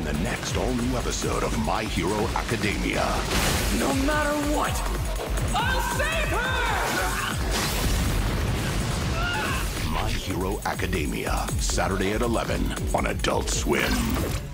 on the next all-new episode of My Hero Academia. No matter what, I'll save her! My Hero Academia, Saturday at 11 on Adult Swim.